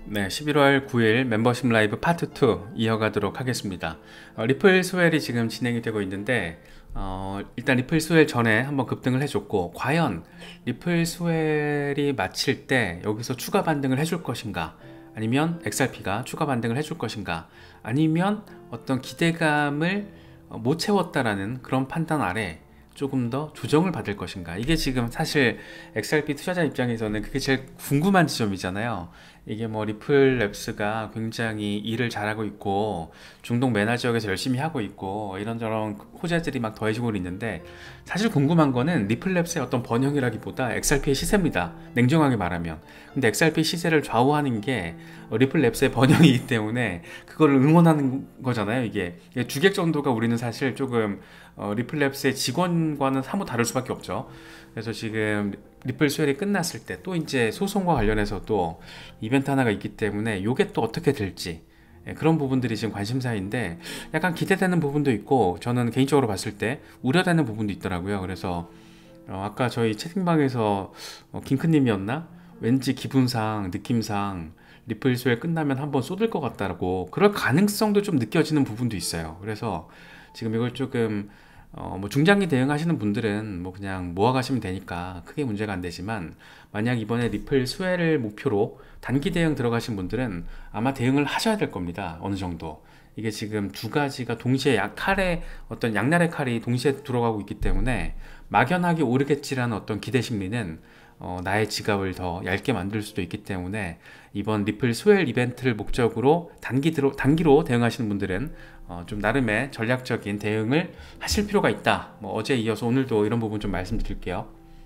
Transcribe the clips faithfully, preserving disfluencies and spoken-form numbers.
네, 십일월 구일 멤버십 라이브 파트 투 이어가도록 하겠습니다. 어, 리플 스웰이 지금 진행이 되고 있는데 어, 일단 리플 스웰 전에 한번 급등을 해줬고, 과연 리플 스웰이 마칠 때 여기서 추가 반등을 해줄 것인가, 아니면 엑스알피가 추가 반등을 해줄 것인가, 아니면 어떤 기대감을 어, 못 채웠다라는 그런 판단 아래 조금 더 조정을 받을 것인가. 이게 지금 사실 엑스알피 투자자 입장에서는 그게 제일 궁금한 지점이잖아요. 이게 뭐 리플랩스가 굉장히 일을 잘하고 있고 중동 메나 지역에서 열심히 하고 있고 이런저런 호재들이 막 더해지고 있는데, 사실 궁금한 거는 리플랩스의 어떤 번영이라기보다 엑스알피의 시세입니다, 냉정하게 말하면. 근데 엑스알피 시세를 좌우하는 게 리플랩스의 번영이기 때문에 그걸 응원하는 거잖아요. 이게 주객 정도가 우리는 사실 조금 어, 리플랩스의 직원과는 사뭇 다를 수밖에 없죠. 그래서 지금 리플 스웰이 끝났을 때 또 이제 소송과 관련해서 또 이벤트 하나가 있기 때문에 이게 또 어떻게 될지, 예, 그런 부분들이 지금 관심사인데, 약간 기대되는 부분도 있고 저는 개인적으로 봤을 때 우려되는 부분도 있더라고요. 그래서 어, 아까 저희 채팅방에서 어, 킹크님이었나? 왠지 기분상 느낌상 리플 스웰 끝나면 한번 쏟을 것 같다고, 그럴 가능성도 좀 느껴지는 부분도 있어요. 그래서 지금 이걸 조금 어, 뭐 중장기 대응하시는 분들은 뭐 그냥 모아가시면 되니까 크게 문제가 안 되지만, 만약 이번에 리플 스웰을 목표로 단기 대응 들어가신 분들은 아마 대응을 하셔야 될 겁니다. 어느 정도. 이게 지금 두 가지가 동시에 약 칼에 어떤 양날의 칼이 동시에 들어가고 있기 때문에 막연하게 오르겠지라는 어떤 기대 심리는 어, 나의 지갑을 더 얇게 만들 수도 있기 때문에, 이번 리플 스웰 이벤트를 목적으로 단기 들어, 단기로 대응하시는 분들은 어, 좀 나름의 전략적인 대응을 하실 필요가 있다. 뭐 어제 이어서 오늘도 이런 부분 좀 말씀드릴게요.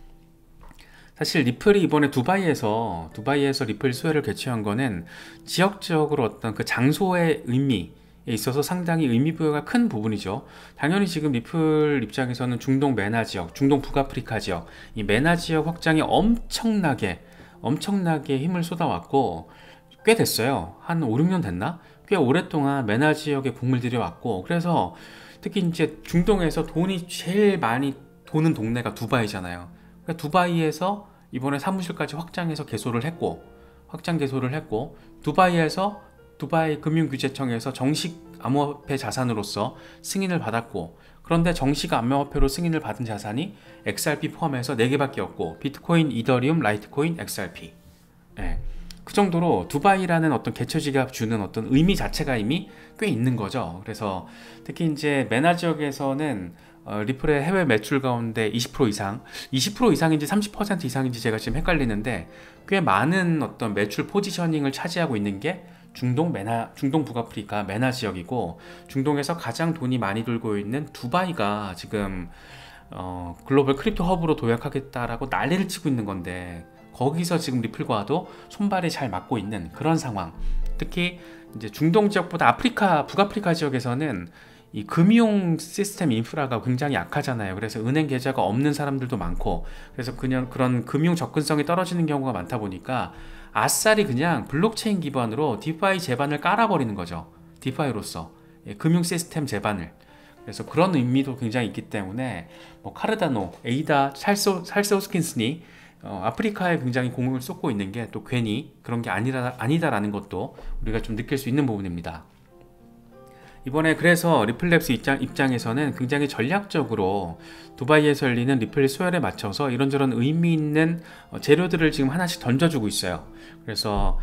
사실 리플이 이번에 두바이에서 두바이에서 리플 스웰을 개최한 거는 지역적으로 어떤 그 장소의 의미에 있어서 상당히 의미부여가 큰 부분이죠. 당연히 지금 리플 입장에서는 중동 메나 지역, 중동 북아프리카 지역, 이 메나 지역 확장에 엄청나게 엄청나게 힘을 쏟아왔고, 꽤 됐어요. 한 오, 육 년 됐나? 꽤 오랫동안 메나 지역에 공을 들여왔고, 그래서 특히 이제 중동에서 돈이 제일 많이 도는 동네가 두바이잖아요. 그러니까 두바이에서 이번에 사무실까지 확장해서 개소를 했고, 확장 개소를 했고, 두바이에서 두바이 금융규제청에서 정식 암호화폐 자산으로서 승인을 받았고, 그런데 정식 암호화폐로 승인을 받은 자산이 엑스알피 포함해서 네 개밖에 없고, 비트코인, 이더리움, 라이트코인, 엑스알피. 예. 그 정도로 두바이라는 어떤 개처지가 주는 어떤 의미 자체가 이미 꽤 있는 거죠. 그래서 특히 이제 메나 지역에서는 어, 리플의 해외 매출 가운데 이십 퍼센트 이상, 이십 퍼센트 이상인지 삼십 퍼센트 이상인지 제가 지금 헷갈리는데, 꽤 많은 어떤 매출 포지셔닝을 차지하고 있는 게 중동 메나, 중동 북아프리카 메나 지역이고, 중동에서 가장 돈이 많이 돌고 있는 두바이가 지금 어, 글로벌 크립토 허브로 도약하겠다라고 난리를 치고 있는 건데, 거기서 지금 리플과도 손발이 잘 맞고 있는 그런 상황. 특히 이제 중동 지역보다 아프리카, 북아프리카 지역에서는 이 금융 시스템 인프라가 굉장히 약하잖아요. 그래서 은행 계좌가 없는 사람들도 많고, 그래서 그냥 그런 금융 접근성이 떨어지는 경우가 많다 보니까 아싸리 그냥 블록체인 기반으로 디파이 제반을 깔아버리는 거죠. 디파이로서 예, 금융 시스템 제반을. 그래서 그런 의미도 굉장히 있기 때문에 뭐 카르다노, 에이다, 찰스, 찰스 호스킨슨이 어, 아프리카에 굉장히 공을 쏟고 있는 게 또 괜히 그런 게 아니다, 아니다라는 것도 우리가 좀 느낄 수 있는 부분입니다. 이번에 그래서 리플랩스 입장, 입장에서는 굉장히 전략적으로 두바이에서 열리는 리플 스웰에 맞춰서 이런저런 의미 있는 어, 재료들을 지금 하나씩 던져주고 있어요. 그래서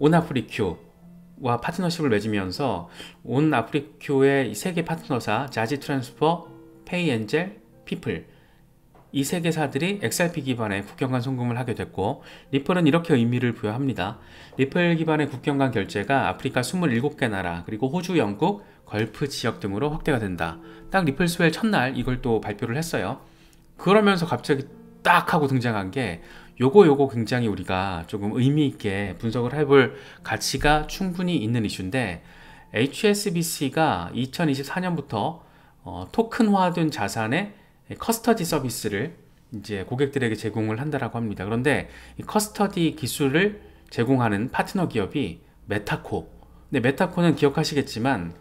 온아프리큐와 파트너십을 맺으면서 온아프리큐의 세 개 파트너사 자지 트랜스퍼, 페이엔젤, 피플, 이 세 개사들이 엑스알피 기반의 국경간 송금을 하게 됐고, 리플은 이렇게 의미를 부여합니다. 리플 기반의 국경간 결제가 아프리카 이십칠 개 나라, 그리고 호주, 영국, 걸프 지역 등으로 확대가 된다. 딱 리플 스웰 첫날 이걸 또 발표를 했어요. 그러면서 갑자기 딱 하고 등장한 게 요거 요거 굉장히 우리가 조금 의미 있게 분석을 해볼 가치가 충분히 있는 이슈인데, 에이치에스비씨가 이천이십사 년부터 어, 토큰화된 자산의 커스터디 서비스를 이제 고객들에게 제공을 한다라고 합니다. 그런데 이 커스터디 기술을 제공하는 파트너 기업이 메타코. 근데 메타코는 기억하시겠지만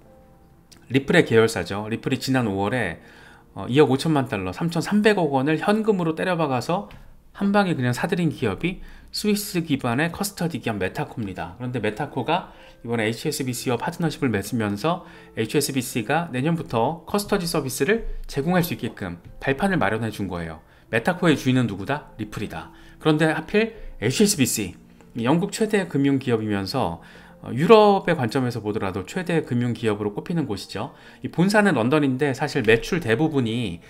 리플의 계열사죠. 리플이 지난 오월에 어, 이억 오천만 달러, 삼천삼백억 원을 현금으로 때려박아서 한 방에 그냥 사들인 기업이 스위스 기반의 커스터디 기업 메타코입니다. 그런데 메타코가 이번에 에이치에스비씨와 파트너십을 맺으면서 에이치에스비씨가 내년부터 커스터디 서비스를 제공할 수 있게끔 발판을 마련해 준 거예요. 메타코의 주인은 누구다? 리플이다. 그런데 하필 에이치에스비씨, 영국 최대 금융기업이면서 유럽의 관점에서 보더라도 최대 금융기업으로 꼽히는 곳이죠. 이 본사는 런던인데 사실 매출 대부분이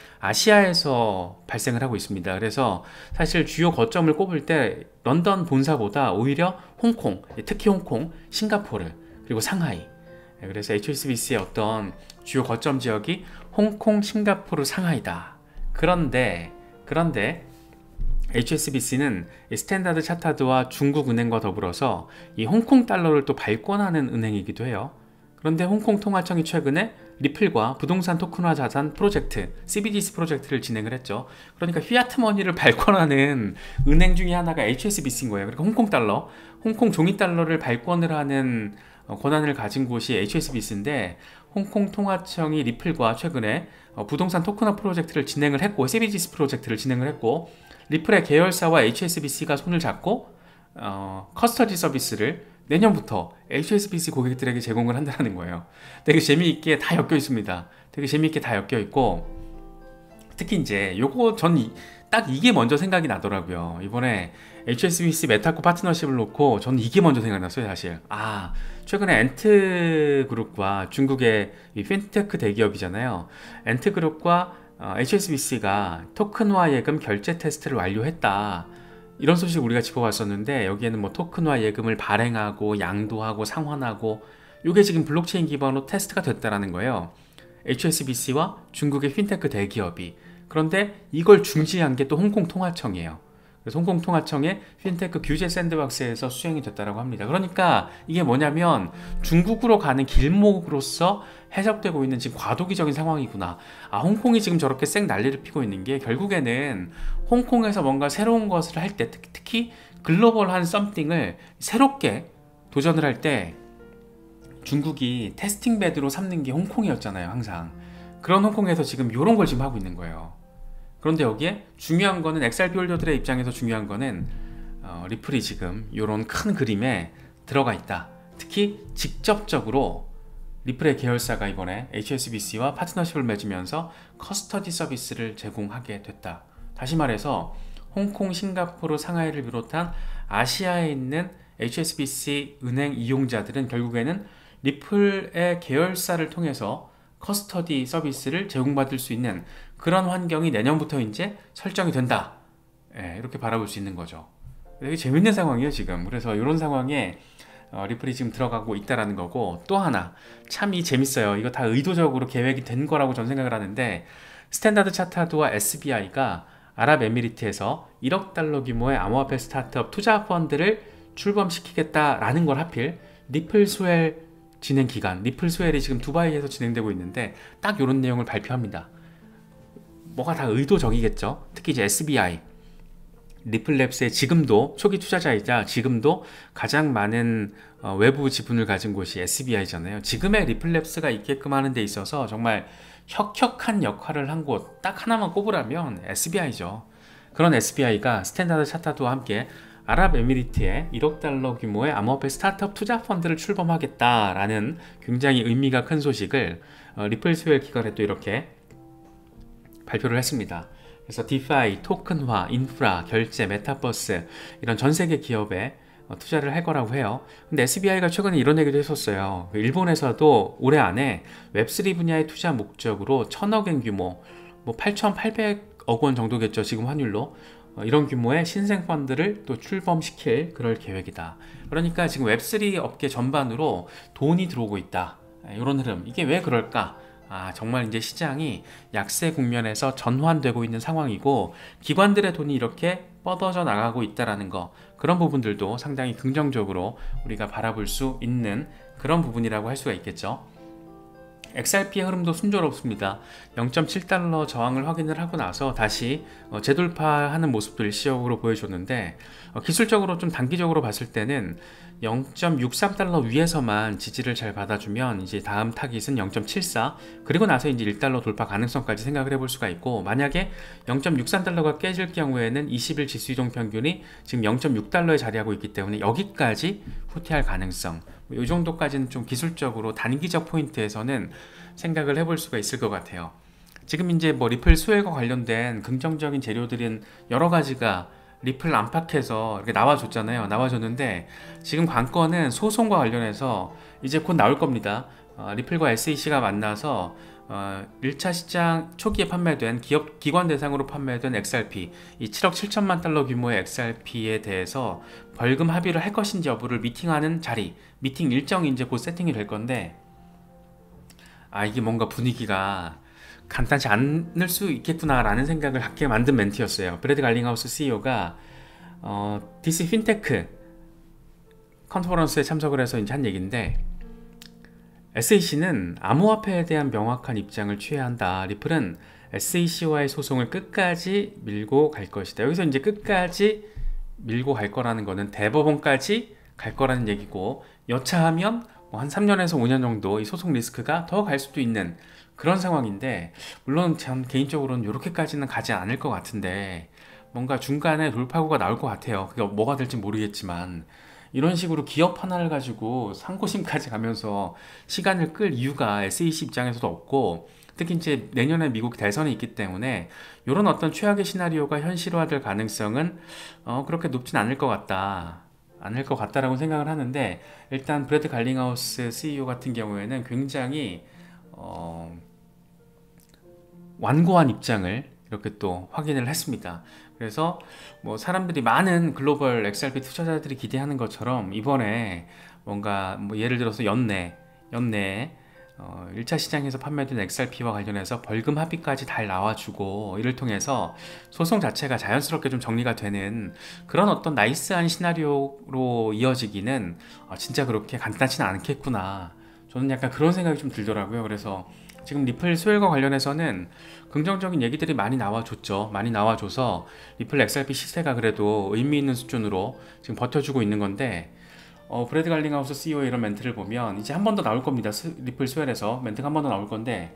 아시아에서 발생을 하고 있습니다. 그래서 사실 주요 거점을 꼽을 때 런던 본사보다 오히려 홍콩, 특히 홍콩, 싱가포르, 그리고 상하이, 그래서 에이치에스비씨의 어떤 주요 거점 지역이 홍콩, 싱가포르, 상하이다. 그런데 그런데 에이치에스비씨는 스탠다드 차타드와 중국은행과 더불어서 이 홍콩 달러를 또 발권하는 은행이기도 해요. 그런데 홍콩 통화청이 최근에 리플과 부동산 토큰화 자산 프로젝트, 씨비디씨 프로젝트를 진행을 했죠. 그러니까 휘아트 머니를 발권하는 은행 중에 하나가 에이치에스비씨인 거예요. 그러니까 홍콩 달러, 홍콩 종이 달러를 발권을 하는 권한을 가진 곳이 에이치에스비씨인데, 홍콩 통화청이 리플과 최근에 부동산 토큰화 프로젝트를 진행을 했고, 씨비디씨 프로젝트를 진행을 했고, 리플의 계열사와 에이치에스비씨가 손을 잡고 어, 커스터디 서비스를 내년부터 에이치에스비씨 고객들에게 제공을 한다는 거예요. 되게 재미있게 다 엮여 있습니다. 되게 재미있게 다 엮여 있고, 특히 이제 요거 전 딱 이게 먼저 생각이 나더라고요. 이번에 에이치에스비씨 메타코 파트너십을 놓고 저는 이게 먼저 생각났어요, 사실. 아, 최근에 엔트그룹과 중국의 이 핀테크 대기업이잖아요. 엔트그룹과 어, 에이치에스비씨가 토큰화 예금 결제 테스트를 완료했다. 이런 소식 우리가 짚어봤었는데, 여기에는 뭐 토큰화 예금을 발행하고 양도하고 상환하고, 이게 지금 블록체인 기반으로 테스트가 됐다라는 거예요. 에이치에스비씨와 중국의 핀테크 대기업이. 그런데 이걸 중지한 게 또 홍콩 통화청이에요. 그래서 홍콩 통화청의 핀테크 규제 샌드박스에서 수행이 됐다고 합니다. 그러니까 이게 뭐냐면 중국으로 가는 길목으로서 해석되고 있는 지금 과도기적인 상황이구나. 아, 홍콩이 지금 저렇게 쌩 난리를 피고 있는 게 결국에는 홍콩에서 뭔가 새로운 것을 할 때, 특히 글로벌한 썸띵을 새롭게 도전을 할 때 중국이 테스팅 베드로 삼는 게 홍콩이었잖아요, 항상. 그런 홍콩에서 지금 이런 걸 지금 하고 있는 거예요. 그런데 여기에 중요한 거는, 엑스알피 홀더들의 입장에서 중요한 거는 어, 리플이 지금 이런 큰 그림에 들어가 있다. 특히 직접적으로 리플의 계열사가 이번에 에이치에스비씨와 파트너십을 맺으면서 커스터디 서비스를 제공하게 됐다. 다시 말해서 홍콩, 싱가포르, 상하이를 비롯한 아시아에 있는 에이치에스비씨 은행 이용자들은 결국에는 리플의 계열사를 통해서 커스터디 서비스를 제공받을 수 있는 그런 환경이 내년부터 이제 설정이 된다. 예, 이렇게 바라볼 수 있는 거죠. 되게 재밌는 상황이에요, 지금. 그래서 이런 상황에 어, 리플이 지금 들어가고 있다라는 거고, 또 하나 참 이 재밌어요. 이거 다 의도적으로 계획이 된 거라고 저는 생각을 하는데, 스탠다드 차타드와 에스비아이가 아랍에미리트에서 일억 달러 규모의 암호화폐 스타트업 투자 펀드를 출범시키겠다라는 걸 하필 리플 스웰 진행 기간, 리플 스웰이 지금 두바이에서 진행되고 있는데 딱 이런 내용을 발표합니다. 뭐가 다 의도적이겠죠. 특히 이제 에스비아이, 리플랩스의 지금도 초기 투자자이자 지금도 가장 많은 어, 외부 지분을 가진 곳이 에스비아이잖아요. 지금의 리플랩스가 있게끔 하는 데 있어서 정말 혁혁한 역할을 한 곳 딱 하나만 꼽으라면 에스비아이죠. 그런 에스비아이가 스탠다드 차타드와 함께 아랍에미리트에 일억 달러 규모의 암호화폐 스타트업 투자 펀드를 출범하겠다라는 굉장히 의미가 큰 소식을 어, 리플 스웰 기관에 또 이렇게 발표를 했습니다. 그래서 디파이, 토큰화, 인프라, 결제, 메타버스 이런 전 세계 기업에 어, 투자를 할 거라고 해요. 근데 에스비아이가 최근에 이런 얘기도 했었어요. 일본에서도 올해 안에 웹쓰리 분야의 투자 목적으로 천억 엔 규모, 뭐 팔천팔백억 원 정도겠죠, 지금 환율로. 어, 이런 규모의 신생 펀드를 또 출범시킬 그럴 계획이다. 그러니까 지금 웹쓰리 업계 전반으로 돈이 들어오고 있다. 이런 흐름. 이게 왜 그럴까? 아, 정말 이제 시장이 약세 국면에서 전환되고 있는 상황이고, 기관들의 돈이 이렇게 뻗어져 나가고 있다는 거, 그런 부분들도 상당히 긍정적으로 우리가 바라볼 수 있는 그런 부분이라고 할 수가 있겠죠. 엑스알피의 흐름도 순조롭습니다. 영 점 칠 달러 저항을 확인을 하고 나서 다시 재돌파하는 모습도 일시적으로 보여줬는데, 기술적으로 좀 단기적으로 봤을 때는 영 점 육삼 달러 위에서만 지지를 잘 받아주면 이제 다음 타깃은 영 점 칠사, 그리고 나서 이제 일 달러 돌파 가능성까지 생각을 해볼 수가 있고, 만약에 영 점 육삼 달러가 깨질 경우에는 이십 일 지수 이동 평균이 지금 영 점 육 달러에 자리하고 있기 때문에 여기까지 후퇴할 가능성, 이 정도까지는 좀 기술적으로 단기적 포인트에서는 생각을 해볼 수가 있을 것 같아요. 지금 이제 뭐 리플 수혜과 관련된 긍정적인 재료들은 여러 가지가 리플 안팎에서 이렇게 나와줬잖아요. 나와줬는데 지금 관건은 소송과 관련해서 이제 곧 나올 겁니다. 어, 리플과 에스이씨가 만나서 어, 일 차 시장 초기에 판매된 기업 기관 대상으로 판매된 엑스알피, 이 칠억 칠천만 달러 규모의 엑스알피에 대해서 벌금 합의를 할 것인지 여부를 미팅하는 자리, 미팅 일정이 이제 곧 세팅이 될 건데, 아 이게 뭔가 분위기가 간단치 않을 수 있겠구나 라는 생각을 갖게 만든 멘트였어요. 브래드 갈링하우스 씨이오가 어, 디씨 핀테크 컨퍼런스에 참석을 해서 이제 한 얘기인데, 에스이씨는 암호화폐에 대한 명확한 입장을 취해야 한다. 리플은 에스이씨와의 소송을 끝까지 밀고 갈 것이다. 여기서 이제 끝까지 밀고 갈 거라는 거는 대법원까지 갈 거라는 얘기고, 여차하면 뭐 한 삼 년에서 오 년 정도 이 소송 리스크가 더 갈 수도 있는 그런 상황인데, 물론 전 개인적으로는 이렇게까지는 가지 않을 것 같은데 뭔가 중간에 돌파구가 나올 것 같아요. 그게 뭐가 될지 모르겠지만, 이런 식으로 기업 하나를 가지고 상고심까지 가면서 시간을 끌 이유가 에스이씨 입장에서도 없고, 특히 이제 내년에 미국 대선이 있기 때문에 이런 어떤 최악의 시나리오가 현실화될 가능성은 어, 그렇게 높진 않을 것 같다. 않을 것 같다라고 생각을 하는데, 일단 브래드 갈링하우스 씨이오 같은 경우에는 굉장히 어, 완고한 입장을 이렇게 또 확인을 했습니다. 그래서 뭐 사람들이, 많은 글로벌 엑스알피 투자자들이 기대하는 것처럼 이번에 뭔가 뭐 예를 들어서 연내 연내에 어, 일 차 시장에서 판매된 엑스알피와 관련해서 벌금 합의까지 잘 나와주고, 이를 통해서 소송 자체가 자연스럽게 좀 정리가 되는 그런 어떤 나이스한 시나리오로 이어지기는 어, 진짜 그렇게 간단치는 않겠구나, 저는 약간 그런 생각이 좀 들더라고요. 그래서 지금 리플 수혜과 관련해서는 긍정적인 얘기들이 많이 나와줬죠. 많이 나와줘서 리플 엑스알피 시세가 그래도 의미 있는 수준으로 지금 버텨주고 있는 건데, 어, 브래드 갈링하우스 씨이오의 이런 멘트를 보면 이제 한 번 더 나올 겁니다. 스, 리플 수혜에서 멘트가 한 번 더 나올 건데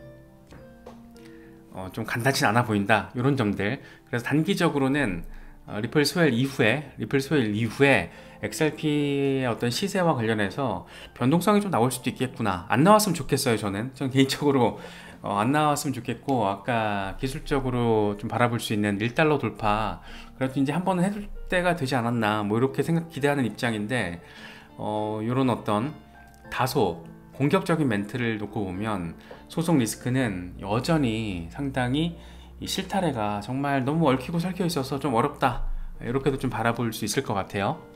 어, 좀 간단치 않아 보인다, 이런 점들. 그래서 단기적으로는 어, 리플 스웰 이후에 리플 스웰 이후에 엑스알피의 어떤 시세와 관련해서 변동성이 좀 나올 수도 있겠구나. 안 나왔으면 좋겠어요. 저는 전 개인적으로 어, 안 나왔으면 좋겠고, 아까 기술적으로 좀 바라볼 수 있는 일 달러 돌파, 그래도 이제 한 번은 해줄 때가 되지 않았나, 뭐 이렇게 생각 기대하는 입장인데, 어, 이런 어떤 다소 공격적인 멘트를 놓고 보면 소송 리스크는 여전히 상당히 이 실타래가 정말 너무 얽히고 설켜 있어서 좀 어렵다, 이렇게도 좀 바라볼 수 있을 것 같아요.